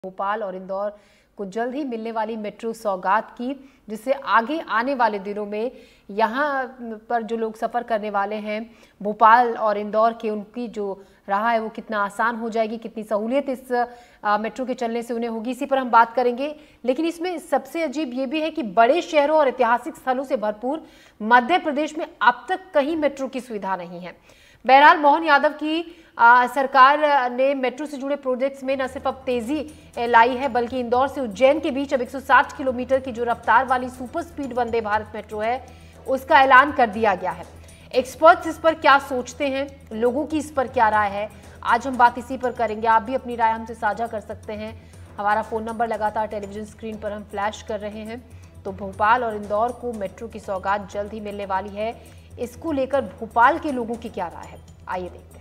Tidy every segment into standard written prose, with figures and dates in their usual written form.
भोपाल और इंदौर को जल्द ही मिलने वाली मेट्रो सौगात की, जिससे आगे आने वाले दिनों में यहाँ पर जो लोग सफ़र करने वाले हैं भोपाल और इंदौर के, उनकी जो राह है वो कितना आसान हो जाएगी, कितनी सहूलियत इस मेट्रो के चलने से उन्हें होगी, इसी पर हम बात करेंगे। लेकिन इसमें सबसे अजीब ये भी है कि बड़े शहरों और ऐतिहासिक स्थलों से भरपूर मध्य प्रदेश में अब तक कहीं मेट्रो की सुविधा नहीं है। बहरहाल मोहन यादव की सरकार ने मेट्रो से जुड़े प्रोजेक्ट्स में न सिर्फ अब तेजी लाई है, बल्कि इंदौर से उज्जैन के बीच अब 160 किलोमीटर की जो रफ्तार वाली super speed Vande Bharat metro है उसका ऐलान कर दिया गया है। एक्सपर्ट्स इस पर क्या सोचते हैं, लोगों की इस पर क्या राय है, आज हम बात इसी पर करेंगे। आप भी अपनी राय हमसे साझा कर सकते हैं। हमारा फोन नंबर लगातार टेलीविजन स्क्रीन पर हम फ्लैश कर रहे हैं। तो भोपाल और इंदौर को मेट्रो की सौगात जल्द ही मिलने वाली है, इसको लेकर भोपाल के लोगों की क्या राय है, आइए देखते हैं।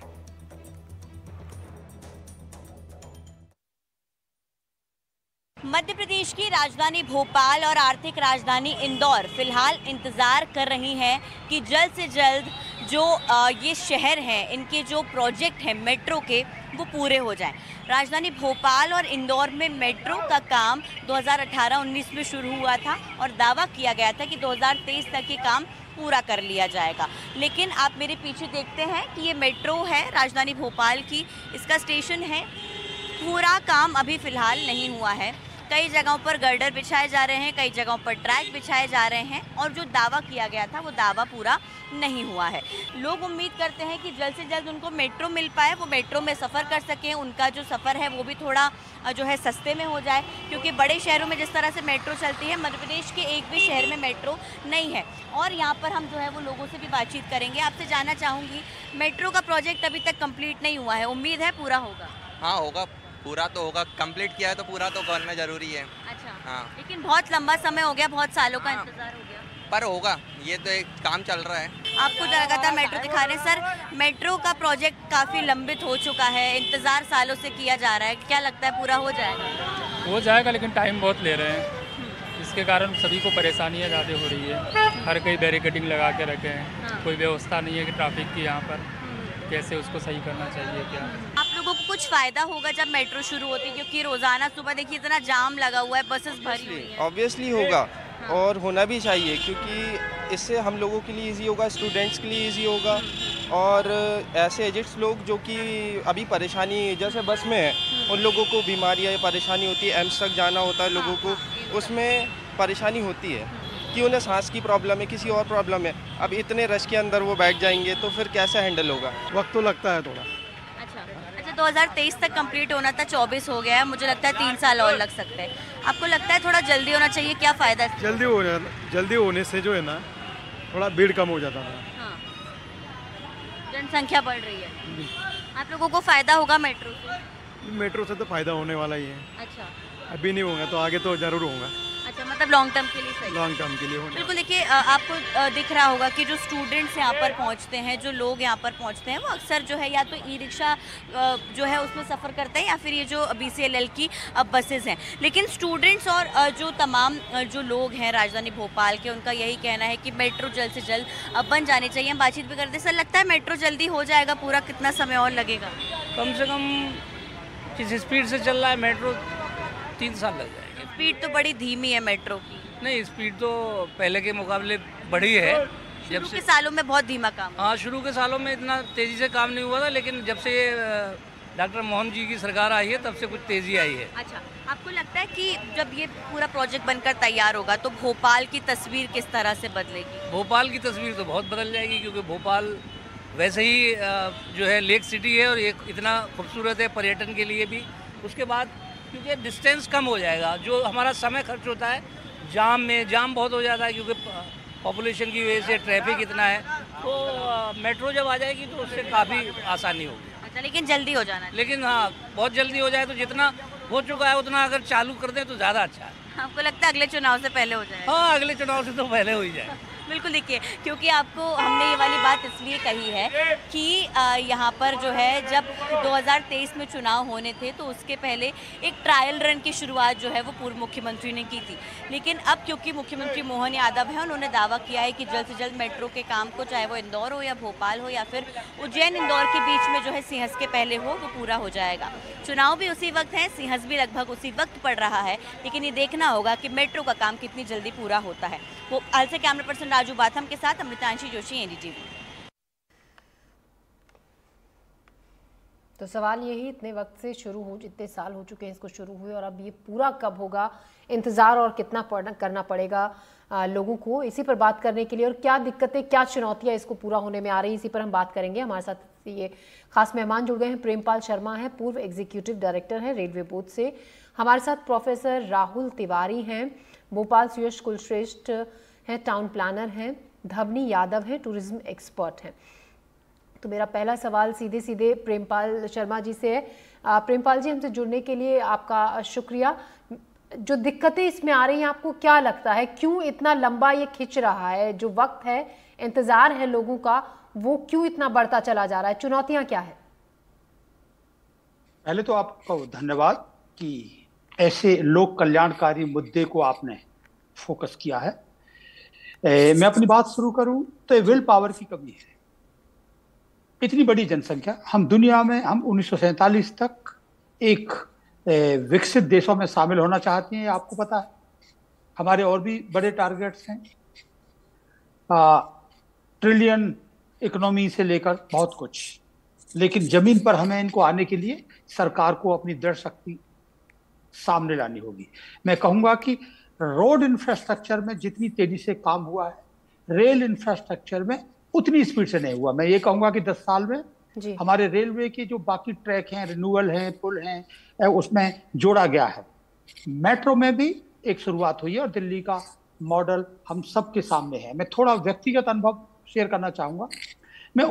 मध्य प्रदेश की राजधानी भोपाल और आर्थिक राजधानी इंदौर फिलहाल इंतज़ार कर रही हैं कि जल्द से जल्द जो ये शहर हैं, इनके जो प्रोजेक्ट हैं मेट्रो के, वो पूरे हो जाएं। राजधानी भोपाल और इंदौर में मेट्रो का काम 2018-19 में शुरू हुआ था और दावा किया गया था कि 2023 तक ये काम पूरा कर लिया जाएगा। लेकिन आप मेरे पीछे देखते हैं कि ये मेट्रो है राजधानी भोपाल की, इसका स्टेशन है, पूरा काम अभी फ़िलहाल नहीं हुआ है। कई जगहों पर गर्डर बिछाए जा रहे हैं, कई जगहों पर ट्रैक बिछाए जा रहे हैं और जो दावा किया गया था वो दावा पूरा नहीं हुआ है। लोग उम्मीद करते हैं कि जल्द से जल्द उनको मेट्रो मिल पाए, वो मेट्रो में सफ़र कर सकें, उनका जो सफ़र है वो भी थोड़ा जो है सस्ते में हो जाए, क्योंकि बड़े शहरों में जिस तरह से मेट्रो चलती है, मध्य प्रदेश के एक भी शहर में मेट्रो नहीं है। और यहाँ पर हम जो है वो लोगों से भी बातचीत करेंगे। आपसे जानना चाहूँगी, मेट्रो का प्रोजेक्ट अभी तक कम्प्लीट नहीं हुआ है, उम्मीद है पूरा होगा? हाँ होगा, पूरा तो होगा, कंप्लीट किया है तो पूरा तो करना जरूरी है। अच्छा हाँ, लेकिन बहुत लंबा समय हो गया, बहुत सालों का इंतजार हो गया, पर होगा, ये तो एक काम चल रहा है। आपको लगातार मेट्रो दिखा रहे हैं। सर, मेट्रो का प्रोजेक्ट काफ़ी लंबित हो चुका है, इंतज़ार सालों से किया जा रहा है, क्या लगता है पूरा हो जाएगा? हो जाएगा, लेकिन टाइम बहुत ले रहे हैं, इसके कारण सभी को परेशानियाँ ज़्यादा हो रही है। हर कहीं बैरिकेडिंग लगा के रखे हैं, कोई व्यवस्था नहीं है कि ट्रैफिक की यहाँ पर कैसे उसको सही करना चाहिए। क्या आप लोगों को कुछ फ़ायदा होगा जब मेट्रो शुरू होती है, क्योंकि रोज़ाना सुबह देखिए इतना जाम लगा हुआ है, बसेस भरी हुई हैं। ऑब्वियसली होगा और होना भी चाहिए, क्योंकि इससे हम लोगों के लिए इजी होगा, स्टूडेंट्स के लिए इजी होगा और ऐसे एजेंट्स लोग जो कि अभी परेशानी जैसे बस में है, उन लोगों को बीमारियाँ परेशानी होती है, एम्स तक जाना होता है लोगों को, उसमें परेशानी होती है कि उन्हें सांस की प्रॉब्लम है, किसी और प्रॉब्लम है। अब इतने रश के अंदर वो बैठ जाएंगे तो फिर कैसे हैंडल होगा? वक्त तो लगता है थोड़ा। अच्छा 2023 तक कंप्लीट होना था, 24 हो गया है, मुझे लगता है 3 साल और लग सकते हैं। आपको लगता है थोड़ा जल्दी होना चाहिए, क्या फ़ायदा है? जल्दी होने से जो है ना थोड़ा भीड़ कम हो जाता था। हाँ, जनसंख्या बढ़ रही है। आप लोगों को फ़ायदा होगा मेट्रो से? मेट्रो से तो फ़ायदा होने वाला ही है। अच्छा, अभी नहीं होगा तो आगे तो ज़रूर होगा। अच्छा, मतलब लॉन्ग टर्म के लिए सही? लॉन्ग टर्म के लिए होगा। बिल्कुल। देखिए, आपको दिख रहा होगा कि जो स्टूडेंट्स यहाँ पर पहुँचते हैं, जो लोग यहाँ पर पहुँचते हैं, वो अक्सर जो है या तो ई रिक्शा जो है उसमें सफ़र करते हैं या फिर ये जो BCLL की बसेज़ हैं। लेकिन स्टूडेंट्स और जो तमाम जो लोग हैं राजधानी भोपाल के, उनका यही कहना है कि मेट्रो जल्द से जल्द बन जानी चाहिए। हम बातचीत भी करते हैं। सर, लगता है मेट्रो जल्दी हो जाएगा पूरा? कितना समय और लगेगा? कम से कम जिस स्पीड से चल रहा है मेट्रो 3 साल लग जाएंगे। स्पीड तो बड़ी धीमी है मेट्रो की। नहीं, स्पीड तो पहले के मुकाबले बढ़ी है। शुरू के सालों में बहुत धीमा काम। हाँ, शुरू के सालों में इतना तेज़ी से काम नहीं हुआ था, लेकिन जब से डॉक्टर मोहन जी की सरकार आई है तब से कुछ तेज़ी आई है। अच्छा, आपको लगता है कि जब ये पूरा प्रोजेक्ट बनकर तैयार होगा तो भोपाल की तस्वीर किस तरह से बदलेगी? भोपाल की तस्वीर तो बहुत बदल जाएगी, क्योंकि भोपाल वैसे ही जो है लेक सिटी है और ये इतना खूबसूरत है पर्यटन के लिए भी। उसके बाद क्योंकि डिस्टेंस कम हो जाएगा, जो हमारा समय खर्च होता है जाम बहुत हो जाता है, क्योंकि पॉपुलेशन की वजह से ट्रैफिक इतना है। तो मेट्रो जब आ जाएगी तो उससे काफ़ी आसानी होगी। अच्छा, लेकिन जल्दी हो जाना है। लेकिन हाँ, बहुत जल्दी हो जाए तो जितना हो चुका है उतना अगर चालू कर दें तो ज़्यादा अच्छा है। आपको लगता है अगले चुनाव से पहले हो जाए? हाँ, अगले चुनाव से तो पहले हो ही जाए। बिल्कुल, देखिए, क्योंकि आपको हमने ये वाली बात इसलिए कही है कि यहाँ पर जो है जब 2023 में चुनाव होने थे तो उसके पहले एक ट्रायल रन की शुरुआत जो है वो पूर्व मुख्यमंत्री ने की थी। लेकिन अब क्योंकि मुख्यमंत्री मोहन यादव हैं, उन्होंने दावा किया है कि जल्द से जल्द मेट्रो के काम को, चाहे वो इंदौर हो या भोपाल हो या फिर उज्जैन इंदौर के बीच में जो है सिंहस्थ के पहले हो, वो पूरा हो जाएगा। चुनाव भी उसी वक्त है, सिंहस्थ भी लगभग उसी वक्त पड़ रहा है, लेकिन ये देखना होगा कि मेट्रो का काम कितनी जल्दी पूरा होता है। वो से कैमरा पर्सन राजू बाथम के साथ अमृतांशी जोशी, एनडीटीवी। तो सवाल यही, इतने वक्त से शुरू हो, इतने साल हो चुके हैं इसको शुरू हुए, और अब ये पूरा कब होगा, इंतज़ार और कितना करना पड़ेगा लोगों को, इसी पर बात करने के लिए, और क्या दिक्कतें, क्या चुनौतियां इसको पूरा होने में आ रही, इसी पर हम बात करेंगे। हमारे साथ ये खास मेहमान जुड़ गए हैं। प्रेमपाल शर्मा हैं, पूर्व एग्जीक्यूटिव डायरेक्टर हैं रेलवे बोर्ड से। हमारे साथ प्रोफेसर राहुल तिवारी हैं, भोपाल सुयश कुलश्रेष्ठ हैं, टाउन प्लानर हैं। धवनी यादव हैं, टूरिज्म एक्सपर्ट हैं। तो मेरा पहला सवाल सीधे सीधे प्रेमपाल शर्मा जी से है। प्रेमपाल जी, हमसे जुड़ने के लिए आपका शुक्रिया। जो दिक्कतें इसमें आ रही हैं, आपको क्या लगता है, क्यों इतना लंबा ये खिंच रहा है? जो वक्त है, इंतजार है लोगों का, वो क्यों इतना बढ़ता चला जा रहा है? चुनौतियां क्या है? पहले तो आपको धन्यवाद कि ऐसे लोक कल्याणकारी मुद्दे को आपने फोकस किया है। मैं अपनी बात शुरू करूं तो विल पावर की कमी है। इतनी बड़ी जनसंख्या, हम दुनिया में, हम 1947 तक एक विकसित देशों में शामिल होना चाहते हैं, आपको पता है। हमारे और भी बड़े टारगेट्स हैं, ट्रिलियन इकोनॉमी से लेकर बहुत कुछ, लेकिन जमीन पर हमें इनको आने के लिए सरकार को अपनी दृढ़ शक्ति सामने लानी होगी। मैं कहूंगा कि रोड इंफ्रास्ट्रक्चर में जितनी तेजी से काम हुआ है, रेल इंफ्रास्ट्रक्चर में उतनी स्पीड से नहीं हुआ। मैं ये कहूंगा कि 10 साल में हमारे रेलवे के जो बाकी ट्रैक हैं, रिन्यूअल हैं, पुल हैं, उसमें जोड़ा गया है। मेट्रो में भी एक शुरुआत हुई है और दिल्ली का मॉडल हम सबके सामने है। मैं थोड़ा व्यक्तिगत अनुभव शेयर करना चाहूंगा। मैं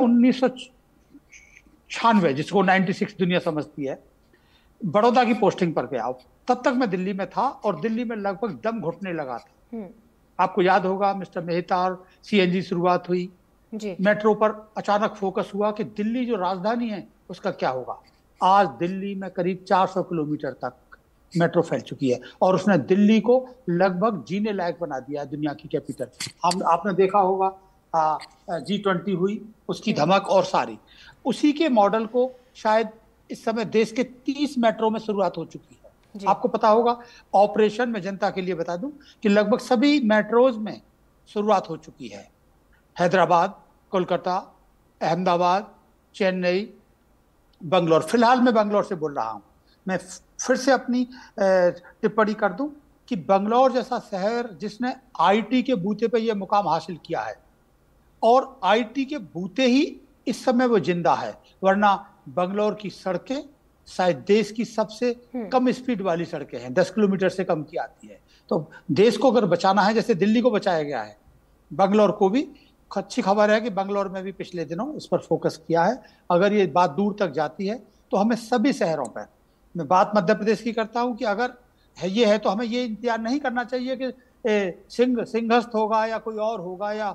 1996, जिसको 96 दुनिया समझती है, बड़ौदा की पोस्टिंग पर गया। तब तक मैं दिल्ली में था और दिल्ली में लगभग दम घुटने लगा था। आपको याद होगा, मिस्टर मेहता और सीएनजी शुरुआत हुई जी। मेट्रो पर अचानक फोकस हुआ कि दिल्ली जो राजधानी है उसका क्या होगा। आज दिल्ली में करीब 400 किलोमीटर तक मेट्रो फैल चुकी है और उसने दिल्ली को लगभग जीने लायक बना दिया है, दुनिया की कैपिटल। आपने देखा होगा G20 हुई, उसकी धमक और सारी उसी के मॉडल को शायद इस समय देश के 30 मेट्रो में शुरुआत हो चुकी है। आपको पता होगा, ऑपरेशन में जनता के लिए बता दूं कि लगभग सभी मेट्रोज में शुरुआत हो चुकी है। हैदराबाद, कोलकाता, अहमदाबाद, चेन्नई, बंगलोर। फिलहाल मैं बंगलोर से बोल रहा हूं। मैं फिर से अपनी टिप्पणी कर दूं कि बंगलोर जैसा शहर जिसने आईटी के बूते पे यह मुकाम हासिल किया है और आईटी के बूते ही इस समय वो जिंदा है, वरना बंगलोर की सड़कें शायद देश की सबसे कम स्पीड वाली सड़कें हैं, 10 किलोमीटर से कम की आती है। तो देश को अगर बचाना है, जैसे दिल्ली को बचाया गया है, बंगलोर को भी अच्छी खबर है कि बंगलोर में भी पिछले दिनों इस पर फोकस किया है। अगर ये बात दूर तक जाती है तो हमें सभी शहरों पर, मैं बात मध्य प्रदेश की करता हूं कि अगर ये है तो हमें ये इंतजार नहीं करना चाहिए कि सिंहस्थ होगा या कोई और होगा या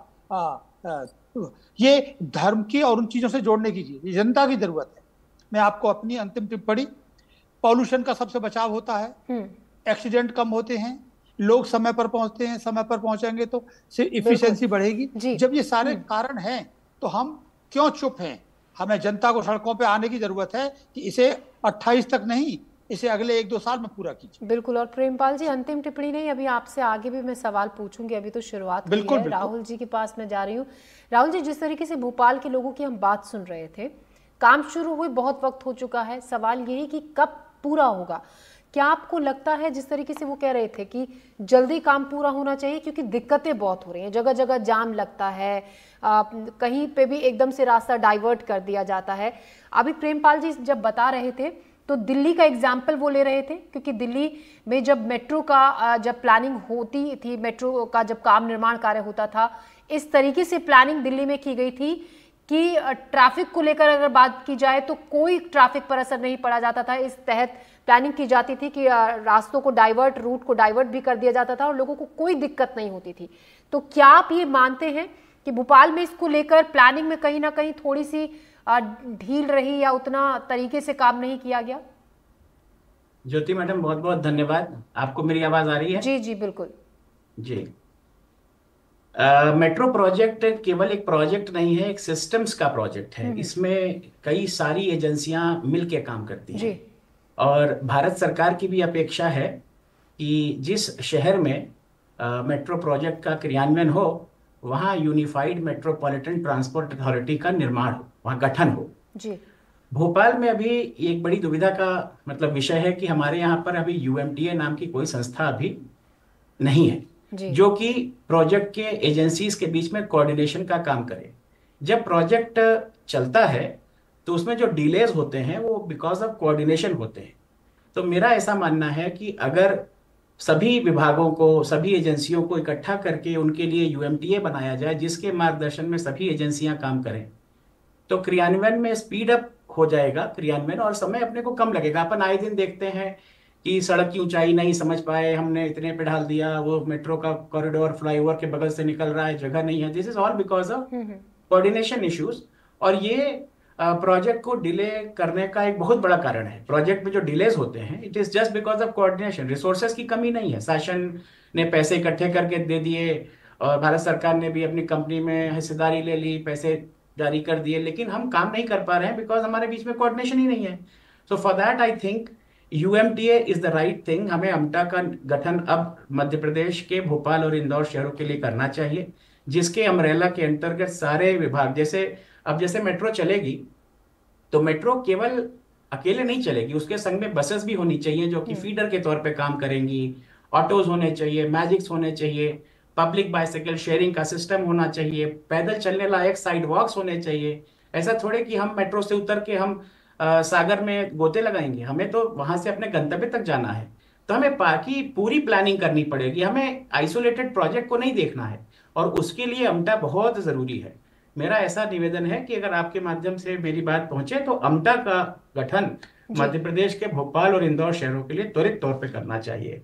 ये धर्म की और उन चीजों से जोड़ने की चीज, ये जनता की जरूरत है। मैं आपको अपनी अंतिम टिप्पणी, पॉल्यूशन का सबसे बचाव होता है, एक्सीडेंट कम होते हैं, लोग समय पर पहुंचते हैं, समय पर पहुंचेंगे तो इफिशिएंसी बढ़ेगी। जब ये सारे कारण हैं तो हम क्यों चुप हैं? हमें जनता को सड़कों पे आने की जरूरत है कि इसे 28 तक नहीं, इसे अगले 1-2 साल में पूरा कीजिए। बिल्कुल। और प्रेमपाल जी, अंतिम टिप्पणी नहीं, अभी आपसे आगे भी मैं सवाल पूछूंगी, अभी तो शुरुआत हुई है। राहुल जी के पास मैं जा रही हूँ। राहुल जी, जिस तरीके से भोपाल के लोगों की हम बात सुन रहे थे, काम शुरू हुए बहुत वक्त हो चुका है, सवाल यही कि कब पूरा होगा। क्या आपको लगता है, जिस तरीके से वो कह रहे थे कि जल्दी काम पूरा होना चाहिए क्योंकि दिक्कतें बहुत हो रही हैं, जगह जगह जाम लगता है, कहीं पे भी एकदम से रास्ता डाइवर्ट कर दिया जाता है। अभी प्रेमपाल जी जब बता रहे थे तो दिल्ली का एग्जाम्पल वो ले रहे थे, क्योंकि दिल्ली में जब मेट्रो का जब प्लानिंग होती थी, मेट्रो का जब काम निर्माण कार्य होता था, इस तरीके से प्लानिंग दिल्ली में की गई थी कि ट्रैफिक को लेकर अगर बात की जाए तो कोई ट्रैफिक पर असर नहीं पड़ा जाता था। इस तहत प्लानिंग की जाती थी कि रास्तों को डाइवर्ट, रूट को डाइवर्ट भी कर दिया जाता था और लोगों को कोई दिक्कत नहीं होती थी। तो क्या आप ये मानते हैं कि भोपाल में इसको लेकर प्लानिंग में कहीं ना कहीं थोड़ी सी ढील रही या उतना तरीके से काम नहीं किया गया? ज्योति मैडम, बहुत बहुत धन्यवाद। आपको मेरी आवाज आ रही है? जी जी बिल्कुल जी। मेट्रो प्रोजेक्ट केवल एक प्रोजेक्ट नहीं है, एक सिस्टम्स का प्रोजेक्ट है। इसमें कई सारी एजेंसियां मिलके काम करती हैं जी। और भारत सरकार की भी अपेक्षा है कि जिस शहर में मेट्रो प्रोजेक्ट का क्रियान्वयन हो वहाँ यूनिफाइड मेट्रोपॉलिटन ट्रांसपोर्ट अथॉरिटी का निर्माण हो, वहाँ गठन हो जी। भोपाल में अभी एक बड़ी दुविधा का मतलब विषय है कि हमारे यहाँ पर अभी यूएमटीए नाम की कोई संस्था अभी नहीं है जो कि प्रोजेक्ट के एजेंसीज के बीच में कोऑर्डिनेशन का काम करे। जब प्रोजेक्ट चलता है तो उसमें जो डिलेज होते हैं वो बिकॉज ऑफ कोऑर्डिनेशन होते हैं। तो मेरा ऐसा मानना है कि अगर सभी विभागों को, सभी एजेंसियों को इकट्ठा करके उनके लिए यूएमटीए बनाया जाए जिसके मार्गदर्शन में सभी एजेंसियां काम करें तो क्रियान्वयन में स्पीड अप हो जाएगा क्रियान्वयन, और समय अपने को कम लगेगा। अपन आए दिन देखते हैं कि सड़क की ऊंचाई नहीं समझ पाए, हमने इतने पे ढाल दिया, वो मेट्रो का कॉरिडोर फ्लाईओवर के बगल से निकल रहा है, जगह नहीं है। This is all because of coordination issues. और ये प्रोजेक्ट को डिले करने का एक बहुत बड़ा कारण है। प्रोजेक्ट में जो डिलेज होते हैं it is just because of coordination. Resources की कमी नहीं है, शासन ने पैसे इकट्ठे करके दे दिए और भारत सरकार ने भी अपनी कंपनी में हिस्सेदारी ले ली, पैसे जारी कर दिए, लेकिन हम काम नहीं कर पा रहे हैं बिकॉज हमारे बीच में कोऑर्डिनेशन ही नहीं है। So for that I think UMTA is the right thing. हमें अमटा का गठन अब मध्य प्रदेश के भोपाल और इंदौर शहरों के लिए करना चाहिए, जिसके अम्ब्रेला के अंतर्गत सारे विभाग, जैसे मेट्रो चलेगी तो मेट्रो केवल अकेले नहीं चलेगी, उसके संग में बसेस भी होनी चाहिए जो कि फीडर के तौर पे काम करेंगी, ऑटोज होने चाहिए, मैजिक्स होने चाहिए, पब्लिक बाइसाइकिल शेयरिंग का सिस्टम होना चाहिए, पैदल चलने लायक साइड वॉक्स होने चाहिए। ऐसा थोड़े कि हम मेट्रो से उतर के हम सागर में गोते लगाएंगे, हमें तो वहां से अपने गंतव्य तक जाना है। तो हमें बाकी पूरी प्लानिंग करनी पड़ेगी, हमें आइसोलेटेड प्रोजेक्ट को नहीं देखना है और उसके लिए अमटा बहुत जरूरी है। मेरा ऐसा निवेदन है कि अगर आपके माध्यम से मेरी बात पहुंचे तो अमटा का गठन मध्य प्रदेश के भोपाल और इंदौर शहरों के लिए त्वरित तौर पे करना चाहिए।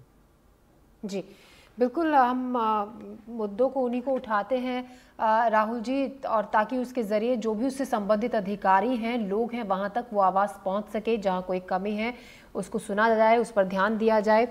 जी बिल्कुल, हम मुद्दों को उन्हीं को उठाते हैं राहुल जी, और ताकि उसके ज़रिए जो भी उससे संबंधित अधिकारी हैं, लोग हैं, वहाँ तक वो आवाज़ पहुँच सके, जहाँ कोई कमी है उसको सुना जाए, उस पर ध्यान दिया जाए।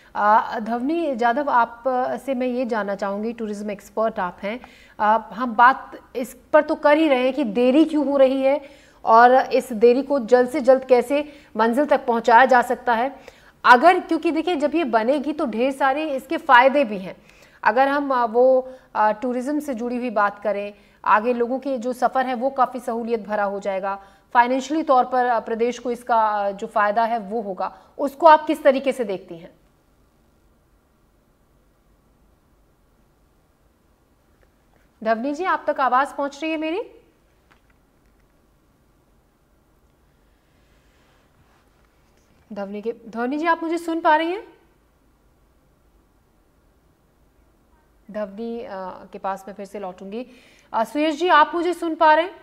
धवनी जाधव, आप से मैं ये जानना चाहूँगी, टूरिज्म एक्सपर्ट आप हैं, हम बात इस पर तो कर ही रहे हैं कि देरी क्यों हो रही है और इस देरी को जल्द से जल्द कैसे मंजिल तक पहुँचाया जा सकता है। अगर, क्योंकि देखिए जब ये बनेगी तो ढेर सारे इसके फ़ायदे भी हैं। अगर हम वो टूरिज़्म से जुड़ी हुई बात करें, आगे लोगों के जो सफ़र है वो काफ़ी सहूलियत भरा हो जाएगा, फाइनेंशियली तौर पर प्रदेश को इसका जो फ़ायदा है वो होगा, उसको आप किस तरीके से देखती हैं? धवनी जी, आप तक आवाज़ पहुंच रही है मेरी? धवनी जी, आप मुझे सुन पा रही हैं? धवनी के पास मैं फिर से लौटूंगी। सुयश जी, आप मुझे सुन पा रहे हैं?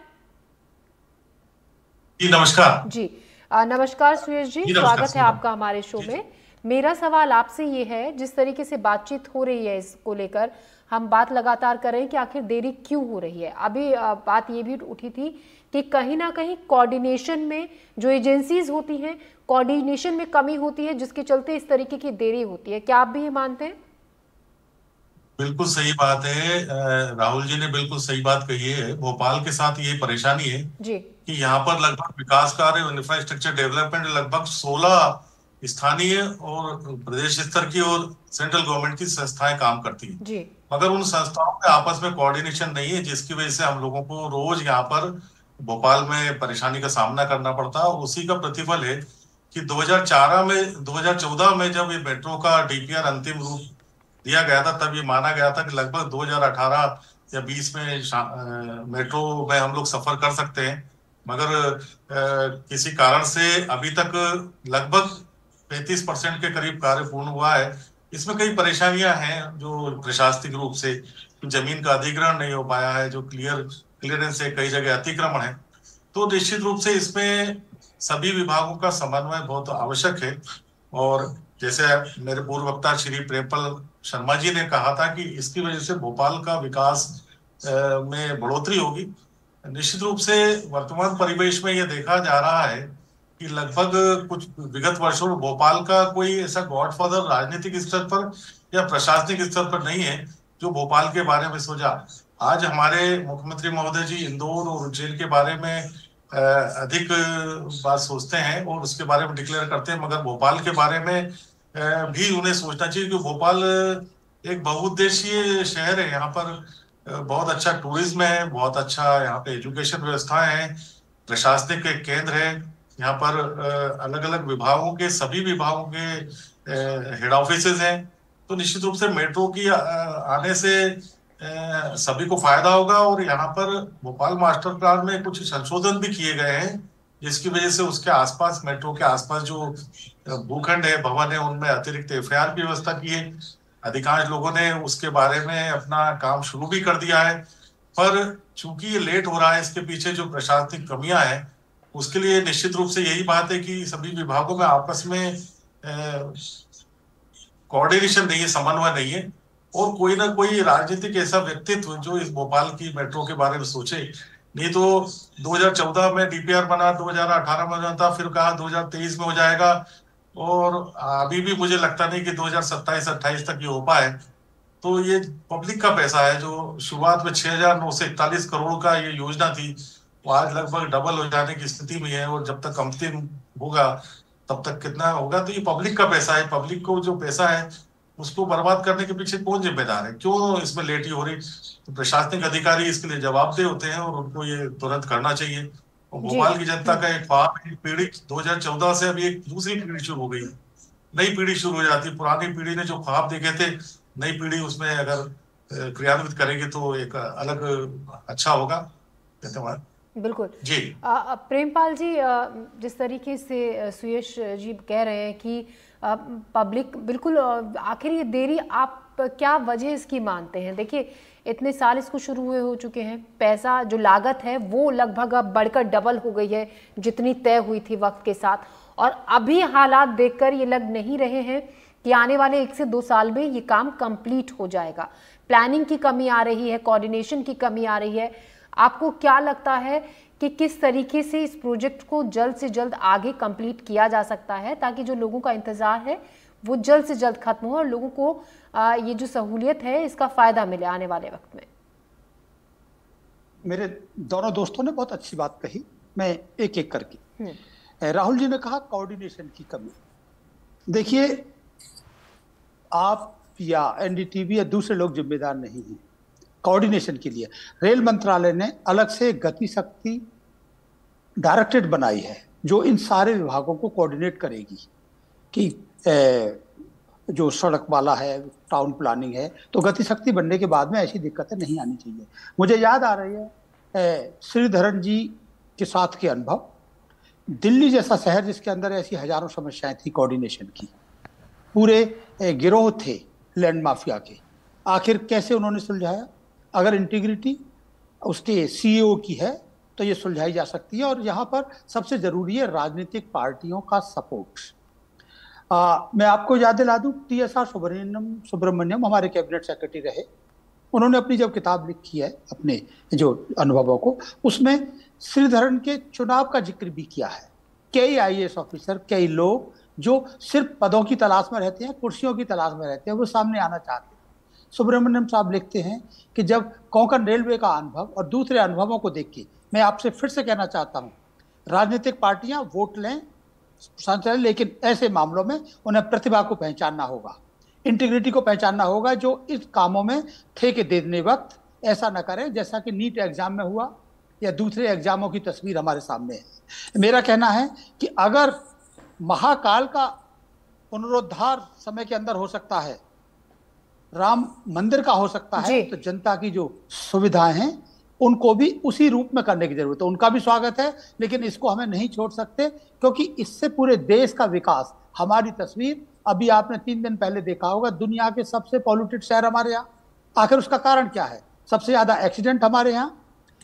जी नमस्कार। जी नमस्कार सुयश जी, स्वागत है आपका हमारे शो में। मेरा सवाल आपसे ये है, जिस तरीके से बातचीत हो रही है इसको लेकर, हम बात लगातार कर रहे हैं कि आखिर देरी क्यों हो रही है। अभी बात ये भी उठी थी कि कहीं ना कहीं कोऑर्डिनेशन में जो एजेंसीज होती हैं, कोऑर्डिनेशन में कमी होती है, जिसके चलते इस तरीके की देरी होती है। क्या आप भी ये मानते हैं? बिल्कुल सही बात है, राहुल जी ने बिल्कुल सही बात कही है। भोपाल के साथ ये परेशानी है जी कि यहाँ पर लगभग विकास कार्य, इंफ्रास्ट्रक्चर डेवलपमेंट लगभग 16 स्थानीय और प्रदेश स्तर की और सेंट्रल गवर्नमेंट की संस्थाएं काम करती हैं जी, मगर उन संस्थाओं में आपस में कोऑर्डिनेशन नहीं है, जिसकी वजह से हम लोगों को रोज यहाँ पर भोपाल में परेशानी का सामना करना पड़ता है। और उसी का प्रतिफल है कि 2014 में जब ये मेट्रो का डीपीआर अंतिम रूप दिया गया था, तब ये माना गया था कि लगभग 2018 या 20 में मेट्रो में हम लोग सफर कर सकते हैं, मगर किसी कारण से अभी तक लगभग 35% के करीब कार्य पूर्ण हुआ है। इसमें कई परेशानियां हैं, जो प्रशासनिक रूप से जमीन का अधिग्रहण नहीं हो पाया है, जो क्लियरेंस है, कई जगह अतिक्रमण है। तो निश्चित रूप से इसमें सभी विभागों का समन्वय बहुत आवश्यक है। और जैसे मेरे पूर्व वक्ता श्री प्रेमपाल शर्मा जी ने कहा था कि इसकी वजह से भोपाल का विकास में बढ़ोतरी होगी। निश्चित रूप से वर्तमान परिवेश में यह देखा जा रहा है कि लगभग कुछ विगत वर्षों में भोपाल का कोई ऐसा गॉडफादर राजनीतिक स्तर पर या प्रशासनिक स्तर पर नहीं है जो भोपाल के बारे में सोचा। आज हमारे मुख्यमंत्री महोदय जी इंदौर और उज्जैन के बारे में अधिक बात सोचते हैं और उसके बारे में डिक्लेयर करते हैं, मगर भोपाल के बारे में भी उन्हें सोचना चाहिए कि भोपाल एक बहुउद्देशीय शहर है। यहाँ पर बहुत अच्छा टूरिज्म है, बहुत अच्छा यहाँ पे एजुकेशन व्यवस्था है, प्रशासनिक केंद्र है। यहाँ पर अलग अलग विभागों के सभी विभागों के हेड ऑफिसेज हैं। तो निश्चित रूप से मेट्रो की आने से सभी को फायदा होगा। और यहाँ पर भोपाल मास्टर प्लान में कुछ संशोधन भी किए गए हैं जिसकी वजह से उसके आसपास, मेट्रो के आसपास जो भूखंड है, भवन है, उनमें अतिरिक्त एफआईआर की व्यवस्था की है। अधिकांश लोगों ने उसके बारे में अपना काम शुरू भी कर दिया है, पर चूंकि ये लेट हो रहा है, इसके पीछे जो प्रशासनिक कमियां हैं उसके लिए निश्चित रूप से यही बात है कि सभी विभागों में आपस में कोऑर्डिनेशन नहीं है, समन्वय नहीं है, और कोई ना कोई राजनीतिक ऐसा व्यक्तित्व जो इस भोपाल की मेट्रो के बारे में सोचे। नहीं तो 2014 में डीपीआर बना, 2018 में बना था, फिर कहा 2023 में हो जाएगा, और अभी भी मुझे लगता नहीं कि 2027-28 तक ये हो पाए। तो ये पब्लिक का पैसा है जो शुरुआत में 6,941 करोड़ का ये योजना थी, वो आज लगभग डबल हो जाने की स्थिति में है, और जब तक अंतिम होगा तब तक कितना होगा। तो ये पब्लिक का पैसा है, पब्लिक को जो पैसा है उसको बर्बाद करने के पीछे कौन जिम्मेदार है, क्यों इसमें लेटी हो रही? तो प्रशासनिक अधिकारी इसके लिए जवाबदेह होते हैं और उनको ये तुरंत करना चाहिए। और भोपाल की जनता का एक ख्वाब, एक पीढ़ी 2014 से अभी एक दूसरी पीढ़ी शुरू हो गई, नई पीढ़ी शुरू हो जाती। पुरानी पीढ़ी ने जो ख्वाब देखे थे, नई पीढ़ी उसमें अगर क्रियान्वित करेगी तो एक अलग अच्छा होगा। धन्यवाद। बिल्कुल जी। प्रेमपाल जी, जिस तरीके से सुयश जी कह रहे हैं कि पब्लिक बिल्कुल, आखिर ये देरी आप क्या वजह इसकी मानते हैं? देखिए, इतने साल इसको शुरू हुए हो चुके हैं, पैसा जो लागत है वो लगभग अब बढ़कर डबल हो गई है जितनी तय हुई थी वक्त के साथ, और अभी हालात देखकर ये लग नहीं रहे हैं कि आने वाले 1 से 2 साल में ये काम कंप्लीट हो जाएगा। प्लानिंग की कमी आ रही है, कोऑर्डिनेशन की कमी आ रही है। आपको क्या लगता है कि किस तरीके से इस प्रोजेक्ट को जल्द से जल्द आगे कंप्लीट किया जा सकता है ताकि जो लोगों का इंतजार है वो जल्द से जल्द खत्म हो और लोगों को ये जो सहूलियत है इसका फायदा मिले आने वाले वक्त में? मेरे दोनों दोस्तों ने बहुत अच्छी बात कही, मैं एक एक करके। राहुल जी ने कहा कोऑर्डिनेशन की कमी। देखिए, आप या एनडीटीवी या दूसरे लोग जिम्मेदार नहीं हैं कोऑर्डिनेशन के लिए। रेल मंत्रालय ने अलग से गति शक्ति डायरेक्टरेट बनाई है जो इन सारे विभागों को कोऑर्डिनेट करेगी कि जो सड़क वाला है, टाउन प्लानिंग है, तो गति शक्ति बनने के बाद में ऐसी दिक्कतें नहीं आनी चाहिए। मुझे याद आ रही है श्रीधरन जी के साथ के अनुभव। दिल्ली जैसा शहर जिसके अंदर ऐसी हजारों समस्याएं थी कोऑर्डिनेशन की, पूरे गिरोह थे लैंड माफिया के, आखिर कैसे उन्होंने सुलझाया? अगर इंटीग्रिटी उसके सीईओ की है तो ये सुलझाई जा सकती है। और यहाँ पर सबसे जरूरी है राजनीतिक पार्टियों का सपोर्ट। मैं आपको याद दिला दूं, TSR सुब्रमण्यम हमारे कैबिनेट सेक्रेटरी रहे। उन्होंने अपनी जब किताब लिखी है अपने जो अनुभवों को, उसमें श्रीधरन के चुनाव का जिक्र भी किया है। कई IAS ऑफिसर, कई लोग जो सिर्फ पदों की तलाश में रहते हैं, कुर्सियों की तलाश में रहते हैं, वो सामने आना चाहते हैं। सुब्रमण्यम साहब लिखते हैं कि जब कोंकण रेलवे का अनुभव और दूसरे अनुभवों को देख के मैं आपसे फिर से कहना चाहता हूं, राजनीतिक पार्टियां वोट लें, लेकिन ऐसे मामलों में उन्हें प्रतिभा को पहचानना होगा, इंटीग्रिटी को पहचानना होगा, जो इस कामों में ठेके देने वक्त ऐसा न करें जैसा कि नीट एग्जाम में हुआ या दूसरे एग्जामों की तस्वीर हमारे सामने है। मेरा कहना है कि अगर महाकाल का पुनरुद्धार समय के अंदर हो सकता है, राम मंदिर का हो सकता है, तो जनता की जो सुविधाएं हैं उनको भी उसी रूप में करने की जरूरत है। उनका भी स्वागत है, लेकिन इसको हमें नहीं छोड़ सकते, क्योंकि इससे पूरे देश का विकास, हमारी तस्वीर, अभी आपने 3 दिन पहले देखा होगा, दुनिया के सबसे पॉल्यूटेड शहर हमारे यहाँ। आखिर उसका कारण क्या है? सबसे ज्यादा एक्सीडेंट हमारे यहाँ,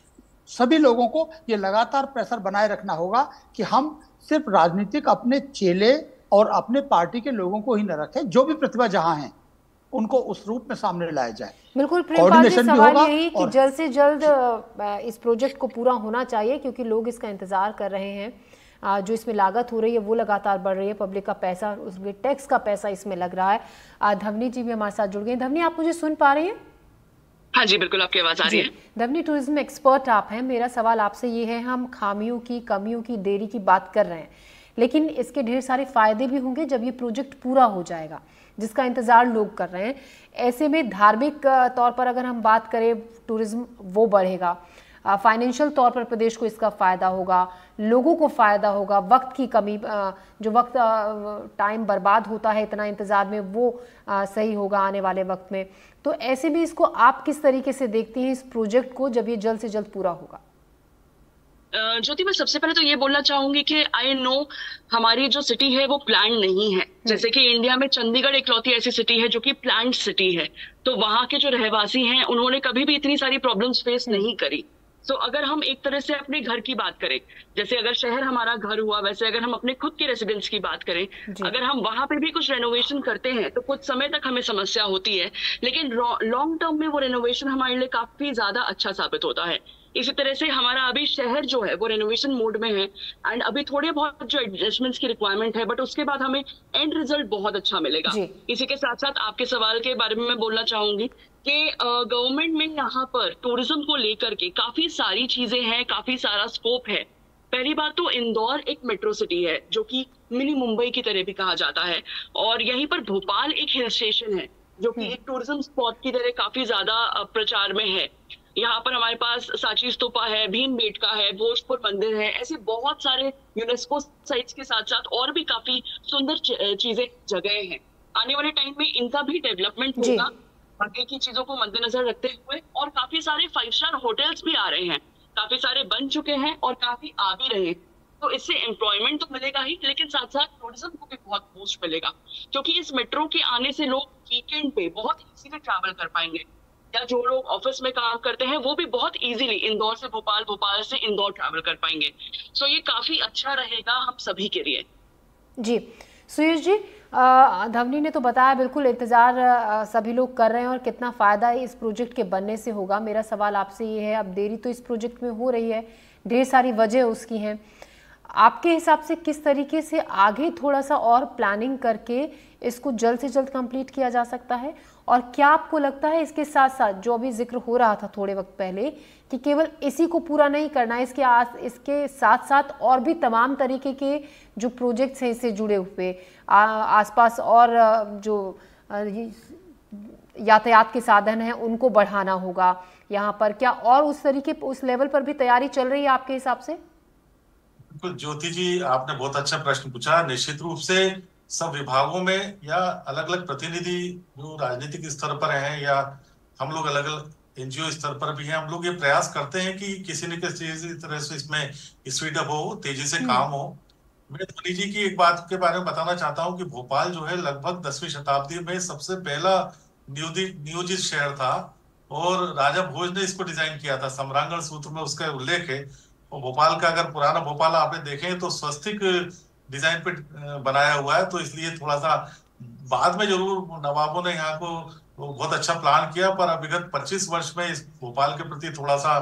सभी लोगों को ये लगातार प्रेशर बनाए रखना होगा कि हम सिर्फ राजनीतिक अपने चेले और अपने पार्टी के लोगों को ही न रखें, जो भी प्रतिभा जहां है उनको उस रूप में सामने लाया जाए। बिल्कुल प्रेमपाल जी, सवाल यही कि जल्द से जल्द इस प्रोजेक्ट को पूरा होना चाहिए, क्योंकि लोग इसका इंतजार कर रहे हैं। जो इसमें लागत हो रही है वो लगातार बढ़ रही है, पब्लिक का पैसा, उसके टैक्स का पैसा इसमें लग रहा है। धवनी जी भी हमारे साथ जुड़ गए। धवनी, आप मुझे सुन पा रही हैं? हाँ जी, बिल्कुल आपकी आवाज आ रही है। धवनी, टूरिज्म एक्सपर्ट आप हैं। मेरा सवाल आपसे ये है, हम खामियों की, कमियों की, देरी की बात कर रहे हैं, लेकिन इसके ढेर सारे फायदे भी होंगे जब ये प्रोजेक्ट पूरा हो जाएगा, जिसका इंतजार लोग कर रहे हैं। ऐसे में धार्मिक तौर पर अगर हम बात करें, टूरिज्म वो बढ़ेगा, फाइनेंशियल तौर पर प्रदेश को इसका फ़ायदा होगा, लोगों को फ़ायदा होगा, वक्त की कमी, जो वक्त टाइम बर्बाद होता है इतना इंतज़ार में, वो सही होगा आने वाले वक्त में। तो ऐसे में इसको आप किस तरीके से देखती हैं, इस प्रोजेक्ट को, जब ये जल्द से जल्द पूरा होगा? ज्योति, मैं सबसे पहले तो ये बोलना चाहूंगी कि आई नो हमारी जो सिटी है वो प्लान नहीं है। जैसे कि इंडिया में चंडीगढ़ इकलौती ऐसी सिटी है जो कि प्लान्ड सिटी है, तो वहां के जो रहवासी हैं उन्होंने कभी भी इतनी सारी प्रॉब्लम्स फेस नहीं करी। तो अगर हम एक तरह से अपने घर की बात करें, जैसे अगर शहर हमारा घर हुआ, वैसे अगर हम अपने खुद के रेसिडेंस की बात करें, अगर हम वहां पे भी कुछ रेनोवेशन करते हैं तो कुछ समय तक हमें समस्या होती है, लेकिन लॉन्ग टर्म में वो रेनोवेशन हमारे लिए काफी ज्यादा अच्छा साबित होता है। इसी तरह से हमारा अभी शहर जो है वो रेनोवेशन मोड में है, एंड अभी थोड़े बहुत जो एडजस्टमेंट्स की रिक्वायरमेंट है, बट उसके बाद हमें एंड रिजल्ट बहुत अच्छा मिलेगा। इसी के साथ साथ आपके सवाल के बारे में मैं बोलना चाहूंगी कि गवर्नमेंट में यहाँ पर टूरिज्म को लेकर के काफी सारी चीजें हैं, काफी सारा स्कोप है। पहली बात तो इंदौर एक मेट्रो सिटी है जो कि मिनी मुंबई की तरह भी कहा जाता है, और यहीं पर भोपाल एक हिल स्टेशन है जो कि एक टूरिज्म स्पॉट की तरह काफी ज्यादा प्रचार में है। यहाँ पर हमारे पास सांची स्तूपा है, भीमबेटका है, भोजपुर मंदिर है, ऐसे बहुत सारे यूनेस्को साइट्स के साथ साथ और भी काफी सुंदर चीजें, जगह हैं। आने वाले टाइम में इनका भी डेवलपमेंट होगा बाकी की चीजों को मद्देनजर रखते हुए, और काफी सारे 5 स्टार होटल्स भी आ रहे हैं, काफी सारे बन चुके हैं और काफी आ भी रहे हैं। तो इससे एम्प्लॉयमेंट तो मिलेगा ही, लेकिन साथ साथ टूरिज्म को भी बहुत बूस्ट मिलेगा, क्योंकि इस मेट्रो के आने से लोग वीकेंड पे बहुत इजीली ट्रैवल कर पाएंगे, या जो लोग ऑफिस में काम करते हैं वो भी बहुत इजीली इंदौर से भोपाल, भोपाल से इंदौर ट्रैवल कर पाएंगे। सो ये काफी अच्छा रहेगा हम सभी के लिए। जी सुयश जी, धवनी ने तो बताया, बिल्कुल इंतजार सभी लोग कर रहे हैं और कितना फायदा इस प्रोजेक्ट के बनने से होगा। मेरा सवाल आपसे ये है, अब देरी तो इस प्रोजेक्ट में हो रही है, ढेर सारी वजह उसकी हैं, आपके हिसाब से किस तरीके से आगे थोड़ा सा और प्लानिंग करके इसको जल्द से जल्द कंप्लीट किया जा सकता है? और क्या आपको लगता है इसके साथ साथ जो अभी जिक्र हो रहा था थोड़े वक्त पहले कि केवल इसी को पूरा नहीं करना है, इसके साथ साथ और भी तमाम तरीके के जो प्रोजेक्ट्स हैं इससे जुड़े हुए, आसपास और जो यातायात के साधन हैं उनको बढ़ाना होगा यहाँ पर? क्या और उस तरीके, उस लेवल पर भी तैयारी चल रही है आपके हिसाब से? बिल्कुल ज्योति जी, आपने बहुत अच्छा प्रश्न पूछा। निश्चित रूप से सब विभागों में या अलग अलग प्रतिनिधि जो राजनीतिक स्तर पर हैं या हम लोग अलग अलग एनजीओ स्तर पर भी हैं, हम लोग ये प्रयास करते हैं कि किसी न किसी तरह से इसमें स्पीड अप हो, तेजी से काम हो। मैं धोनी जी की एक बात के बारे में बताना चाहता हूँ कि भोपाल जो है लगभग 10वीं शताब्दी में सबसे पहला नियोजित शहर था, और राजा भोज ने इसको डिजाइन किया था। सम्रांगण सूत्र में उसका उल्लेख है। और भोपाल का अगर पुराना भोपाल आपने देखें तो स्वस्तिक डिजाइन पे बनाया हुआ है, तो इसलिए थोड़ा सा बाद में जरूर नवाबों ने यहाँ को बहुत अच्छा प्लान किया, पर विगत 25 वर्ष में इस भोपाल के प्रति थोड़ा सा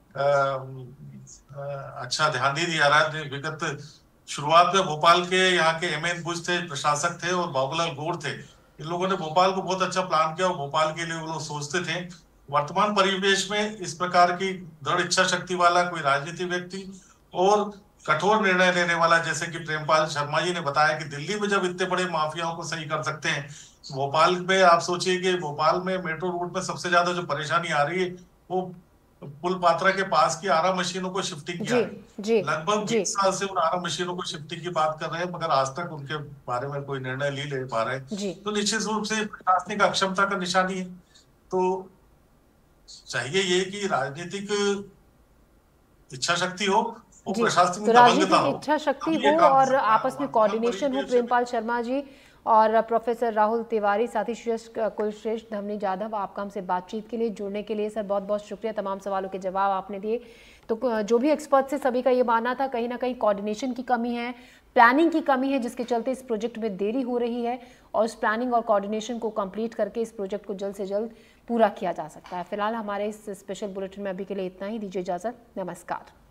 अच्छा ध्यान नहीं दिया रहा है। विगत शुरुआत में भोपाल के यहाँ के एम एन बुज थे, प्रशासक थे, और बाबूलाल गौड़ थे। इन लोगों ने भोपाल को बहुत अच्छा प्लान किया और भोपाल के लिए वो लोग सोचते थे। वर्तमान परिवेश में इस प्रकार की दृढ़ इच्छा शक्ति वाला कोई राजनीतिक व्यक्ति और कठोर निर्णय लेने वाला, जैसे कि प्रेमपाल शर्मा जी ने बताया कि दिल्ली में जब इतने बड़े माफियाओं को सही कर सकते हैं, भोपाल में आप सोचिए कि भोपाल में मेट्रो रूट में सबसे ज्यादा जो परेशानी आ रही है वो पुल पात्रा के पास की आरा मशीनों को शिफ्टिंग किया है। लगभग 20 साल से उन आरा मशीनों को शिफ्टिंग की बात कर रहे हैं, मगर आज तक उनके बारे में कोई निर्णय नहीं ले पा रहे। तो निश्चित रूप से प्रशासनिक अक्षमता का निशानी है। तो चाहिए ये कि राजनीतिक इच्छा शक्ति हो, तो राजनीतिक इच्छा शक्ति हो और आपस में कोऑर्डिनेशन हो, प्रेमपाल शर्मा जी, और प्रोफेसर राहुल तिवारी, साथी कुलश्रेष्ठ धमनी जाधव, आपका हमसे बातचीत के लिए, जुड़ने के लिए सर बहुत बहुत शुक्रिया। तमाम सवालों के जवाब आपने दिए। तो जो भी एक्सपर्ट से सभी का ये मानना था, कहीं ना कहीं कोऑर्डिनेशन की कमी है, प्लानिंग की कमी है, जिसके चलते इस प्रोजेक्ट में देरी हो रही है और उस प्लानिंग और कोऑर्डिनेशन को कंप्लीट करके इस प्रोजेक्ट को जल्द से जल्द पूरा किया जा सकता है। फिलहाल हमारे इस स्पेशल बुलेटिन में अभी के लिए इतना ही। दीजिए इजाजत, नमस्कार।